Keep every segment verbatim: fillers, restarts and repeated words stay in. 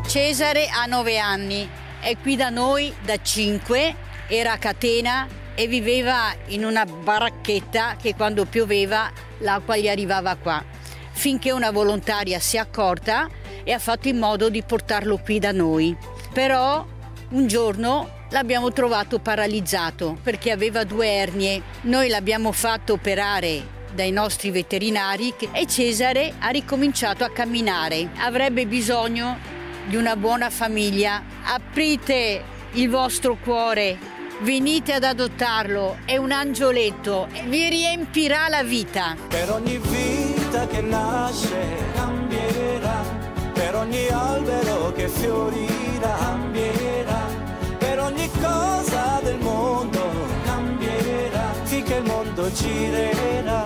Cesare ha nove anni, è qui da noi da cinque, era a Catena e viveva in una baracchetta che quando pioveva l'acqua gli arrivava qua, finché una volontaria si è accorta e ha fatto in modo di portarlo qui da noi. Però un giorno l'abbiamo trovato paralizzato perché aveva due ernie. Noi l'abbiamo fatto operare dai nostri veterinari e Cesare ha ricominciato a camminare. Avrebbe bisogno di una buona famiglia. Aprite il vostro cuore, venite ad adottarlo, è un angioletto, vi riempirà la vita. Per ogni vita che nasce cambierà, per ogni albero che fiorirà cambierà, per ogni cosa del mondo cambierà, finché il mondo girerà,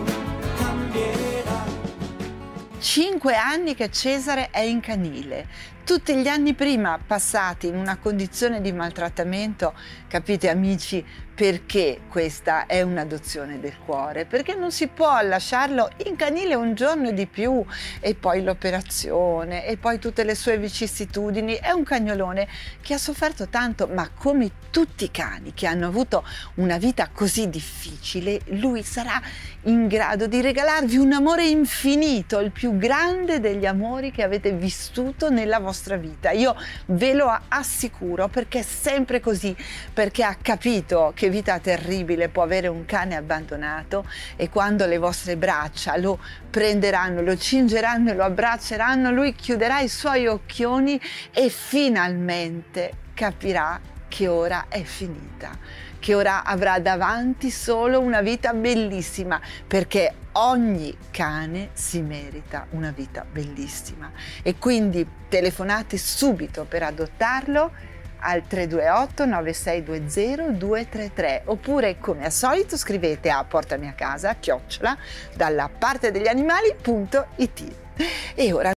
cambierà. Cinque anni che Cesare è in canile. Tutti gli anni prima passati in una condizione di maltrattamento, capite amici, perché questa è un'adozione del cuore? Perché non si può lasciarlo in canile un giorno di più e poi l'operazione e poi tutte le sue vicissitudini. È un cagnolone che ha sofferto tanto, ma come tutti i cani che hanno avuto una vita così difficile, lui sarà in grado di regalarvi un amore infinito, il più grande degli amori che avete vissuto nella vostra vita. Io ve lo assicuro, perché è sempre così, perché ha capito che vita terribile può avere un cane abbandonato, e quando le vostre braccia lo prenderanno, lo cingeranno e lo abbracceranno, lui chiuderà i suoi occhioni e finalmente capirà che ora è finita, che ora avrà davanti solo una vita bellissima, perché ogni cane si merita una vita bellissima. E quindi telefonate subito per adottarlo al tre due otto nove sei due zero due tre tre, oppure come al solito scrivete a portami a casa chiocciola dalla parte degli animali punto it. E ora